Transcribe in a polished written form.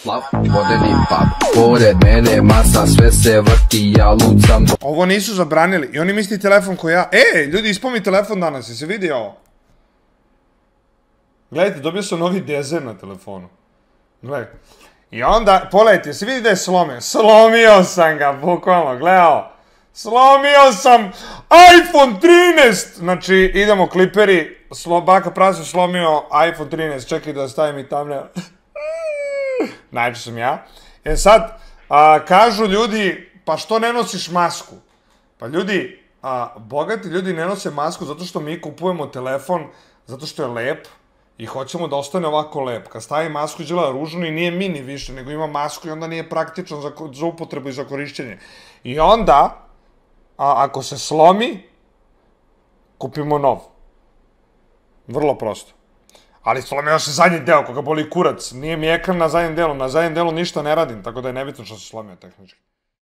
splav, vodeni pub. Pored mene masa, sve se vrti, ja lucam. Ovo nisu zabranili i oni misli telefon koji ja... ljudi, ispao mi telefon danas, je se vidi ovo? Gledajte, dobio sam novi dezer na telefonu. Gledajte. I onda, pogledajte, se vidi da je slomio. Slomio sam ga, bukvalno, gledao. Slomio sam iPhone 13! Znači, idemo kliperi. Baka Praso slomio iPhone 13. Čekaj da stavim i thumbnail. Najče sam ja. Sad, kažu ljudi, pa što ne nosiš masku? Pa ljudi, bogati ljudi ne nose masku zato što mi kupujemo telefon, zato što je lep i hoćemo da ostane ovako lep. Kad stavi masku izgleda ružno i nije mini više, nego ima masku i onda nije praktičan za upotrebu i za korišćenje. I onda, ako se slomi, kupimo nov. Vrlo prosto. Ali slomio se zadnji deo, koga boli kurac. Nije mi ekran na zadnjem delu ništa ne radim, tako da je nebitno što se slomio tehnički.